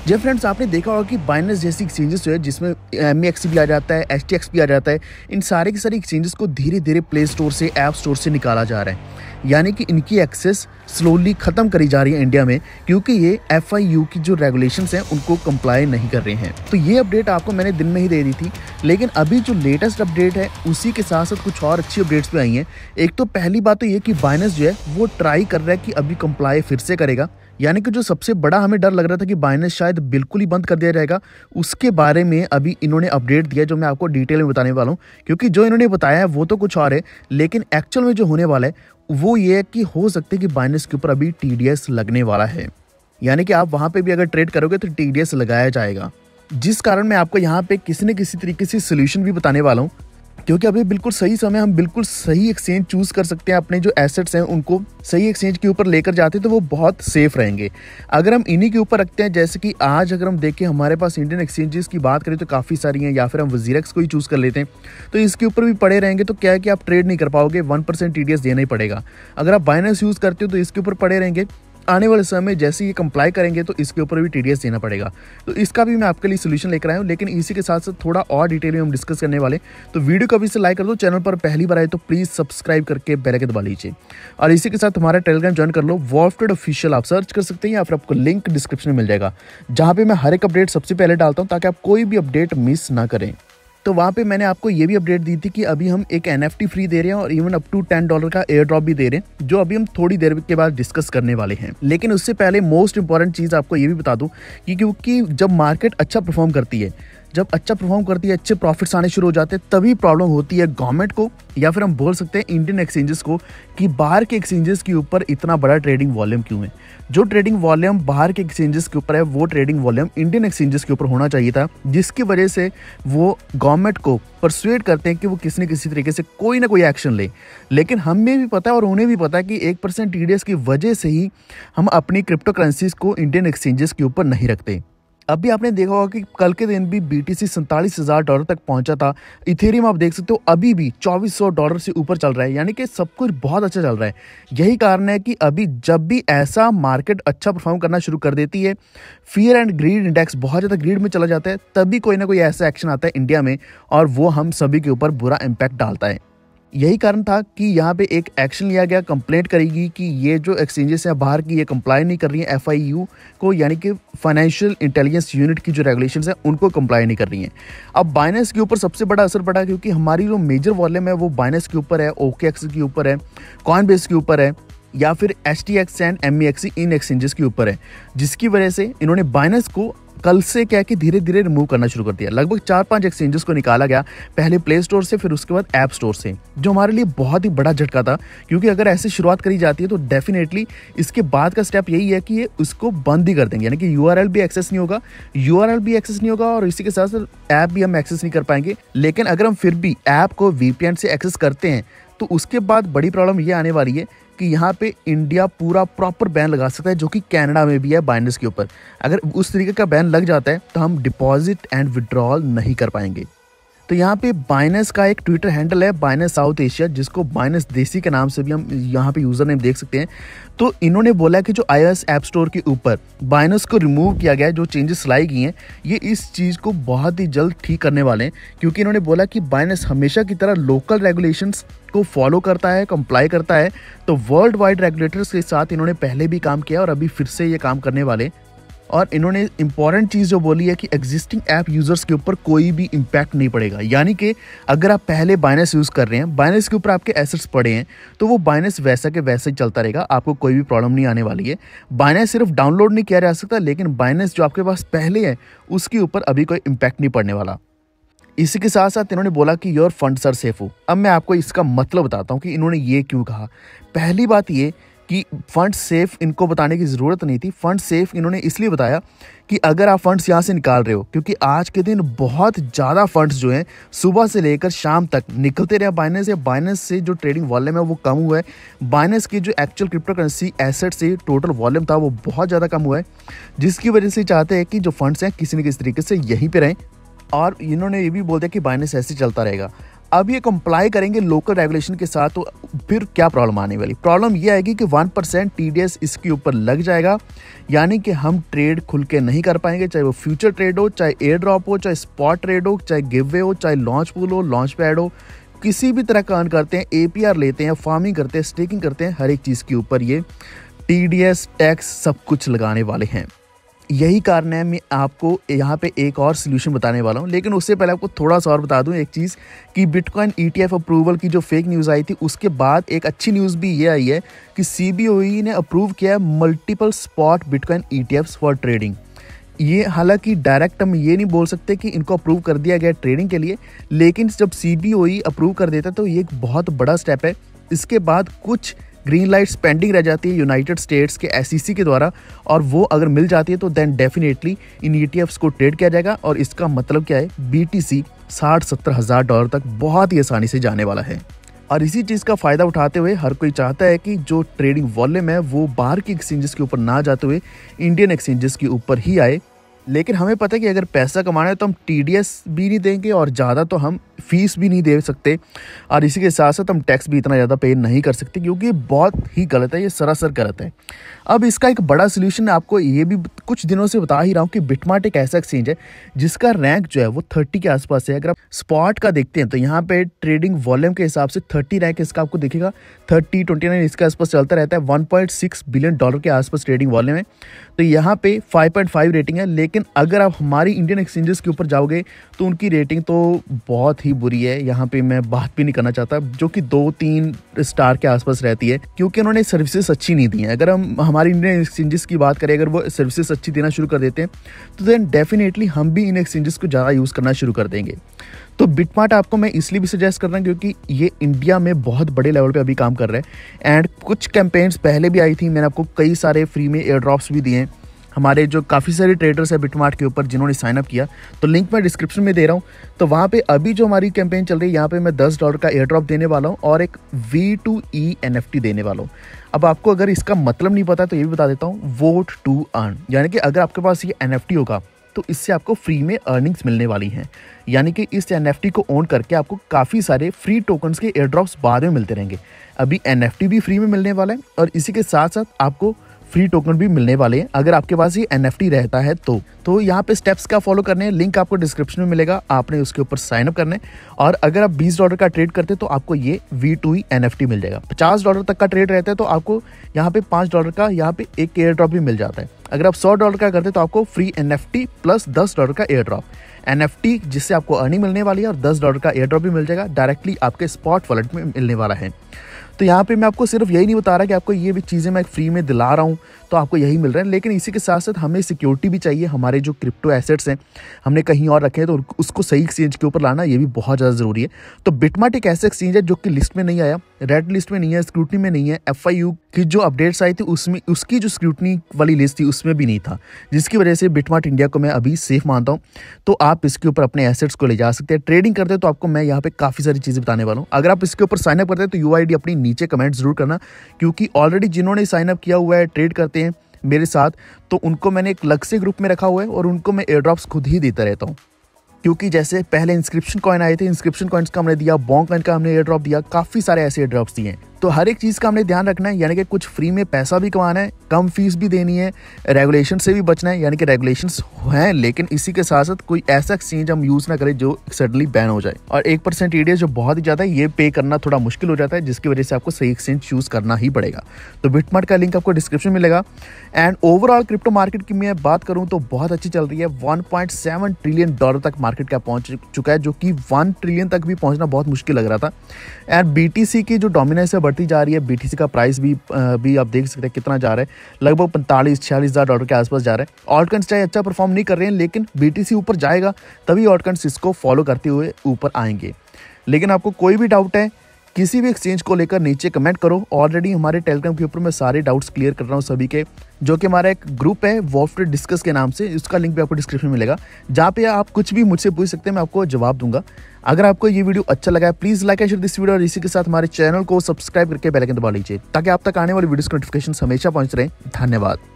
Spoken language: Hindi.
जी फ्रेंड्स, आपने देखा होगा कि बाइनेंस जैसी एक्सचेंजेस जो है जिसमें MEXC भी आ जाता है, STX भी आ जाता है, इन सारे की सारी एक्सचेंजेस को धीरे धीरे प्ले स्टोर से, ऐप स्टोर से निकाला जा रहा है। यानी कि इनकी एक्सेस स्लोली ख़त्म करी जा रही है इंडिया में, क्योंकि ये FIU की जो रेगुलेशंस हैं उनको कंप्लाई नहीं कर रहे हैं। तो ये अपडेट आपको मैंने दिन में ही दे दी थी, लेकिन अभी जो लेटेस्ट अपडेट है उसी के साथ साथ कुछ और अच्छी अपडेट्स भी आई हैं। एक तो पहली बात तो ये कि बाइनेंस जो है वो ट्राई कर रहा है कि अभी कंप्लाई फिर से करेगा। यानी कि जो सबसे बड़ा हमें डर लग रहा था कि बाइनेंस शायद बिल्कुल ही बंद कर दिया जाएगा, उसके बारे में अभी इन्होंने अपडेट दिया जो मैं आपको डिटेल में बताने वाला हूँ। क्योंकि जो इन्होंने बताया है वो तो कुछ और है, लेकिन एक्चुअल में जो होने वाला है वो ये है कि हो सकता है कि बाइनेंस के ऊपर अभी TDS लगने वाला है। यानी कि आप वहाँ पे भी अगर ट्रेड करोगे तो TDS लगाया जाएगा, जिस कारण मैं आपको यहाँ पे किसी न किसी तरीके से सोल्यूशन भी बताने वाला हूँ। क्योंकि अभी बिल्कुल सही समय हम बिल्कुल सही एक्सचेंज चूज कर सकते हैं, अपने जो एसेट्स हैं उनको सही एक्सचेंज के ऊपर लेकर जाते हैं तो वो बहुत सेफ रहेंगे। अगर हम इन्हीं के ऊपर रखते हैं, जैसे कि आज अगर हम देखें हमारे पास इंडियन एक्सचेंजेस की बात करें तो काफ़ी सारी हैं, या फिर हम वजीरेक्स को ही चूज़ कर लेते हैं तो इसके ऊपर भी पड़े रहेंगे तो क्या है कि आप ट्रेड नहीं कर पाओगे, 1% TDS देना ही पड़ेगा। अगर आप बाइनेंस यूज़ करते हो तो इसके ऊपर पड़े रहेंगे, आने वाले समय में जैसे ये कंप्लाई करेंगे तो इसके ऊपर भी TDS देना पड़ेगा। तो इसका भी मैं आपके लिए सोल्यूशन लेकर आया हूँ, लेकिन इसी के साथ साथ थोड़ा और डिटेल में हम डिस्कस करने वाले। तो वीडियो को अभी से लाइक कर दो, चैनल पर पहली बार आए तो प्लीज़ सब्सक्राइब करके बेल आइकन दबा लीजिए, और इसी के साथ हमारा टेलीग्राम ज्वाइन कर लो, वॉल्फ ट्रेड ऑफिशियल आप सर्च कर सकते हैं, या फिर आपको लिंक डिस्क्रिप्शन में मिल जाएगा, जहाँ पे मैं हर एक अपडेट सबसे पहले डालता हूँ ताकि आप कोई भी अपडेट मिस ना करें। तो वहाँ पे मैंने आपको ये भी अपडेट दी थी कि अभी हम एक NFT फ्री दे रहे हैं और इवन अप टू $10 का एयर ड्रॉप भी दे रहे हैं, जो अभी हम थोड़ी देर के बाद डिस्कस करने वाले हैं। लेकिन उससे पहले मोस्ट इंपॉर्टेंट चीज़ आपको ये भी बता दूं कि क्योंकि जब मार्केट अच्छा परफॉर्म करती है, अच्छे प्रॉफिट्स आने शुरू हो जाते हैं, तभी प्रॉब्लम होती है गवर्नमेंट को, या फिर हम बोल सकते हैं इंडियन एक्सचेंजेस को, कि बाहर के एक्सचेंजेस के ऊपर इतना बड़ा ट्रेडिंग वॉल्यूम क्यों है। जो ट्रेडिंग वॉल्यूम बाहर के एक्सचेंजेस के ऊपर है वो ट्रेडिंग वॉल्यूम इंडियन एक्सचेंजेस के ऊपर होना चाहिए था, जिसकी वजह से वो गवर्नमेंट को परसुएड करते हैं कि वो किसी न किसी तरीके से कोई ना कोई एक्शन ले। लेकिन हमें भी पता है और उन्हें भी पता है कि 1% TDS की वजह से ही हम अपनी क्रिप्टो करेंसीज को इंडियन एक्सचेंजेस के ऊपर नहीं रखते। अभी आपने देखा होगा कि कल के दिन भी BTC $47,000 तक पहुंचा था। इथेरियम आप देख सकते हो अभी भी $2,400 से ऊपर चल रहा है, यानी कि सब कुछ बहुत अच्छा चल रहा है। यही कारण है कि अभी जब भी ऐसा मार्केट अच्छा परफॉर्म करना शुरू कर देती है, फियर एंड ग्रीड इंडेक्स बहुत ज़्यादा ग्रीड में चला जाता है, तभी कोई ना कोई ऐसा एक्शन आता है इंडिया में और वो हम सभी के ऊपर बुरा इम्पैक्ट डालता है। यही कारण था कि यहाँ पे एक एक्शन लिया गया, कंप्लेंट करेगी कि ये जो एक्सचेंजेस हैं बाहर की, ये कंप्लाई नहीं कर रही हैं FIU को, यानी कि फाइनेंशियल इंटेलिजेंस यूनिट की जो रेगुलेशंस हैं उनको कंप्लाई नहीं कर रही हैं। अब बाइनेंस के ऊपर सबसे बड़ा असर पड़ा, क्योंकि हमारी जो मेजर वॉल्यूम है वो बाइनेंस के ऊपर है, OKX के ऊपर है, कॉइनबेस के ऊपर है, या फिर STX एंड MEXC इन एक्सचेंजेस के ऊपर है, जिसकी वजह से इन्होंने बाइनेंस को कल से क्या कि धीरे धीरे रिमूव करना शुरू कर दिया। लगभग 4-5 एक्सचेंजेस को निकाला गया, पहले प्ले स्टोर से, फिर उसके बाद ऐप स्टोर से, जो हमारे लिए बहुत ही बड़ा झटका था। क्योंकि अगर ऐसे शुरुआत करी जाती है तो डेफिनेटली इसके बाद का स्टेप यही है कि ये उसको बंद ही कर देंगे, यानी कि URL भी एक्सेस नहीं होगा और इसी के साथ साथ ऐप भी हम एक्सेस नहीं कर पाएंगे। लेकिन अगर हम फिर भी ऐप को VPN से एक्सेस करते हैं तो उसके बाद बड़ी प्रॉब्लम ये आने वाली है कि यहाँ पे इंडिया पूरा प्रॉपर बैन लगा सकता है, जो कि कनाडा में भी है बाइनेंस के ऊपर। अगर उस तरीके का बैन लग जाता है तो हम डिपॉजिट एंड विड्रॉल नहीं कर पाएंगे। तो यहाँ पे बाइनेंस का एक ट्विटर हैंडल है, बाइनेंस साउथ एशिया, जिसको बाइनेंस देसी के नाम से भी हम यहाँ पे यूज़र नेम देख सकते हैं। तो इन्होंने बोला कि जो iOS ऐप स्टोर के ऊपर बाइनेंस को रिमूव किया गया है, जो चेंजेस लाई गई हैं, ये इस चीज़ को बहुत ही जल्द ठीक करने वाले हैं। क्योंकि इन्होंने बोला कि बाइनेंस हमेशा की तरह लोकल रेगुलेशंस को फॉलो करता है, कंप्लाई करता है। तो वर्ल्ड वाइड रेगुलेटर्स के साथ इन्होंने पहले भी काम किया और अभी फिर से ये काम करने वाले। और इन्होंने इंपॉर्टेंट चीज़ जो बोली है कि एग्जिस्टिंग ऐप यूज़र्स के ऊपर कोई भी इम्पैक्ट नहीं पड़ेगा। यानी कि अगर आप पहले बाइनेंस यूज़ कर रहे हैं, बाइनेंस के ऊपर आपके एसेट्स पड़े हैं, तो वो बाइनेंस वैसा के वैसे ही चलता रहेगा, आपको कोई भी प्रॉब्लम नहीं आने वाली है। बाइनेंस सिर्फ डाउनलोड नहीं किया जा सकता, लेकिन बाइनेंस जो आपके पास पहले है उसके ऊपर अभी कोई इम्पैक्ट नहीं पड़ने वाला। इसी के साथ साथ इन्होंने बोला कि योर फंड्स आर सेफ हो। अब मैं आपको इसका मतलब बताता हूँ कि इन्होंने ये क्यों कहा। पहली बात ये कि फंड सेफ इनको बताने की ज़रूरत नहीं थी। फंड सेफ इन्होंने इसलिए बताया कि अगर आप फंड्स यहाँ से निकाल रहे हो, क्योंकि आज के दिन बहुत ज़्यादा फंड्स जो हैं सुबह से लेकर शाम तक निकलते रहे बाइनेंस से। बाइनेंस से जो ट्रेडिंग वॉल्यूम है वो कम हुआ है। बाइनेंस की जो एक्चुअल क्रिप्टो करेंसी एसेट से टोटल वॉल्यूम था वो बहुत ज़्यादा कम हुआ है, जिसकी वजह से चाहते हैं कि जो फंड्स हैं किसी न किसी तरीके से यहीं पर रहें। और इन्होंने ये भी बोल दिया कि बाइनेंस ऐसे चलता रहेगा। अब ये कंप्लाई करेंगे लोकल रेगुलेशन के साथ, तो फिर क्या प्रॉब्लम आने वाली? प्रॉब्लम ये आएगी कि 1% TDS इसके ऊपर लग जाएगा, यानी कि हम ट्रेड खुल के नहीं कर पाएंगे, चाहे वो फ्यूचर ट्रेड हो, चाहे एयर ड्रॉप हो, चाहे स्पॉट ट्रेड हो, चाहे गिव वे हो, चाहे लॉन्च पूल हो, लॉन्च पैड हो, किसी भी तरह का अर्न करते हैं, APR लेते हैं, फार्मिंग करते हैं, स्टेकिंग करते हैं, हर एक चीज़ के ऊपर ये TDS टैक्स सब कुछ लगाने वाले हैं। यही कारण है मैं आपको यहाँ पे एक और सोल्यूशन बताने वाला हूँ, लेकिन उससे पहले आपको थोड़ा सा और बता दूँ एक चीज़ कि बिटकॉइन ETF अप्रूवल की जो फेक न्यूज़ आई थी, उसके बाद एक अच्छी न्यूज़ भी ये आई है कि CBOE ने अप्रूव किया है multiple spot bitcoin ETFs for trading. ये हालांकि डायरेक्ट हम ये नहीं बोल सकते कि इनको अप्रूव कर दिया गया ट्रेडिंग के लिए, लेकिन जब CBOE अप्रूव कर देता है तो ये एक बहुत बड़ा स्टेप है। इसके बाद कुछ ग्रीन लाइट्स पेंडिंग रह जाती है यूनाइटेड स्टेट्स के SEC के द्वारा, और वो अगर मिल जाती है तो देन डेफिनेटली इन ETFs को ट्रेड किया जाएगा। और इसका मतलब क्या है, BTC 60-70 हज़ार डॉलर तक बहुत ही आसानी से जाने वाला है। और इसी चीज़ का फ़ायदा उठाते हुए हर कोई चाहता है कि जो ट्रेडिंग वॉल्यूम है वो बाहर की एक्सचेंजेस के ऊपर ना जाते हुए इंडियन एक्सचेंजेस के ऊपर ही आए। लेकिन हमें पता है कि अगर पैसा कमाना है तो हम TDS भी नहीं देंगे और ज़्यादा तो हम फीस भी नहीं दे सकते, और इसी के साथ साथ हम टैक्स भी इतना ज़्यादा पे नहीं कर सकते, क्योंकि ये बहुत ही गलत है, ये सरासर गलत है। अब इसका एक बड़ा सोल्यूशन आपको ये भी कुछ दिनों से बता ही रहा हूँ कि बिटमार्ट एक ऐसा एक्सचेंज है जिसका रैंक जो है वो 30 के आसपास है। अगर आप स्पॉट का देखते हैं तो यहाँ पे ट्रेडिंग वॉल्यूम के हिसाब से 30 रैंक इसका आपको दिखेगा, 30-29 इसके आसपास चलता रहता है। 1.6 बिलियन डॉलर के आसपास ट्रेडिंग वॉल्यूम है, तो यहाँ पे 5.5 रेटिंग है। लेकिन अगर आप हमारी इंडियन एक्सचेंजेस के ऊपर जाओगे तो उनकी रेटिंग तो बहुत ही बुरी है। यहाँ पे मैं बात भी नहीं करना चाहता, जो कि 2-3 स्टार के आसपास रहती है, क्योंकि उन्होंने सर्विसेज अच्छी नहीं दी हैं। अगर हम हमारी इंडियन एक्सचेंजेस की बात करें, अगर वो सर्विसेज अच्छी देना शुरू कर देते हैं तो देन डेफिनेटली हम भी इन एक्सचेंजेस को ज़्यादा यूज़ करना शुरू कर देंगे। तो बिटमार्ट आपको मैं इसलिए भी सजेस्ट कर रहा हूँ क्योंकि ये इंडिया में बहुत बड़े लेवल पे अभी काम कर रहा है, एंड कुछ कैंपेन्स पहले भी आई थी। मैंने आपको कई सारे फ्री में एयर ड्रॉप्स भी दिए हैं। हमारे जो काफ़ी सारे ट्रेडर्स हैं बिटमार्ट के ऊपर जिन्होंने साइन अप किया, तो लिंक मैं डिस्क्रिप्शन में दे रहा हूँ। तो वहाँ पे अभी जो हमारी कैंपेन चल रही है, यहाँ पे मैं $10 का एयर ड्रॉप देने वाला हूँ और एक V2E NFT देने वाला हूँ। अब आपको अगर इसका मतलब नहीं पता तो ये भी बता देता हूँ, वोट टू अर्न, यानी कि अगर आपके पास ये NFT होगा तो इससे आपको फ्री में अर्निंग्स मिलने वाली हैं। यानी कि इस NFT को ओन करके आपको काफ़ी सारे फ्री टोकन्स के एयर ड्रॉप्स बाद में मिलते रहेंगे। अभी NFT भी फ्री में मिलने वाला है और इसी के साथ साथ आपको फ्री टोकन भी मिलने वाले हैं अगर आपके पास ये NFT रहता है तो यहाँ पे स्टेप्स का फॉलो करने हैं, लिंक आपको डिस्क्रिप्शन में मिलेगा, आपने उसके ऊपर साइन अप करना है। और अगर आप $20 का ट्रेड करते हैं तो आपको ये V2E NFT मिल जाएगा। $50 तक का ट्रेड रहता है तो आपको यहाँ पे $5 का यहाँ पे एक एयर ड्रॉप भी मिल जाता है। अगर आप $100 का करते हैं तो आपको फ्री NFT प्लस $10 का एयर ड्रॉप, NFT जिससे आपको अर्निंग मिलने वाली है, और $10 का एयर ड्रॉप भी मिल जाएगा, डायरेक्टली आपके स्पॉट वॉलेट में मिलने वाला है। तो यहाँ पे मैं आपको सिर्फ यही नहीं बता रहा कि आपको ये भी चीज़ें मैं फ्री में दिला रहा हूँ तो आपको यही मिल रहा है, लेकिन इसी के साथ साथ हमें सिक्योरिटी भी चाहिए। हमारे जो क्रिप्टो एसेट्स हैं हमने कहीं और रखे हैं तो उसको सही एक्सचेंज के ऊपर लाना ये भी बहुत ज़्यादा ज़रूरी है। तो बिटमार्ट एक ऐसा एक्सचेंज है जो कि लिस्ट में नहीं आया, रेड लिस्ट में नहीं है, स्क्रूटनी में नहीं है, FIU की जो अपडेट्स आई थी उसमें उसकी जो स्क्रूटनी वाली लिस्ट थी उसमें भी नहीं था, जिसकी वजह से बिटमार्ट इंडिया को मैं अभी सेफ मानता हूँ। तो आप इसके ऊपर अपने एसेट्स को ले जा सकते हैं। ट्रेडिंग करते हैं तो आपको मैं यहाँ पे काफ़ी सारी चीज़ें बताने वाला हूँ। अगर आप इसके ऊपर साइनअप करते हैं तो UID अपनी नीचे कमेंट जरूर करना, क्योंकि ऑलरेडी जिन्होंने साइनअप किया हुआ है, ट्रेड करते हैं मेरे साथ, तो उनको मैंने एक अलग से ग्रुप में रखा हुआ है और उनको मैं एयर ड्रॉप्स खुद ही देता रहता हूँ। क्योंकि जैसे पहले इंस्क्रिप्शन कॉइन आए थे, इंस्क्रिप्शन कॉइन्स का हमने दिया, बॉन्ग कॉइन का हमने एयर ड्रॉप दिया, काफ़ी सारे ऐसे एयर ड्रॉप्स दिए हैं। तो हर एक चीज़ का हमने ध्यान रखना है, यानी कि कुछ फ्री में पैसा भी कमाना है, कम फीस भी देनी है, रेगुलेशन से भी बचना है, यानी कि रेगुलेशंस हैं लेकिन इसी के साथ साथ कोई ऐसा एक्सचेंज हम यूज़ ना करें जो सडनली बैन हो जाए। और 1% TDS जो बहुत ही ज़्यादा है, ये पे करना थोड़ा मुश्किल हो जाता है, जिसकी वजह से आपको सही एक्सचेंज चूज़ करना ही पड़ेगा। तो बिटमार्ट का लिंक आपको डिस्क्रिप्शन में मिलेगा। एंड ओवरऑल क्रिप्टो मार्केट की मैं बात करूँ तो बहुत अच्छी चल रही है। $1.7 ट्रिलियन तक मार्केट कैप पहुँच चुका है, जो कि 1 ट्रिलियन तक भी पहुँचना बहुत मुश्किल लग रहा था। एंड BTC की जो डोमिनेंस है बढ़ती जा रही है। BTC का प्राइस भी आप देख सकते हैं कितना जा रहा है, लगभग 45-46 हज़ार डॉलर के आसपास जा रहा है। ऑल्टकॉइन्स चाहे अच्छा परफॉर्म नहीं कर रहे हैं, लेकिन BTC ऊपर जाएगा तभी ऑल्टकॉइन्स इसको फॉलो करते हुए ऊपर आएंगे। लेकिन आपको कोई भी डाउट है किसी भी एक्सचेंज को लेकर, नीचे कमेंट करो। ऑलरेडी हमारे टेलीग्राम के ऊपर मैं सारे डाउट्स क्लियर कर रहा हूँ सभी के, जो कि हमारा एक ग्रुप है वॉल्फ ट्रेड डिस्कस के नाम से, उसका लिंक भी आपको डिस्क्रिप्शन में मिलेगा, जहाँ पे आप कुछ भी मुझसे पूछ सकते हैं, मैं आपको जवाब दूंगा। अगर आपको ये वीडियो अच्छा लगा है please like and share this video, और इसी के साथ हमारे चैनल को सब्सक्राइब करके बेल आइकन दबा लीजिए ताकि आप तक आने वाली वीडियोस के नोटिफिकेशन हमेशा पहुंच रहे। धन्यवाद।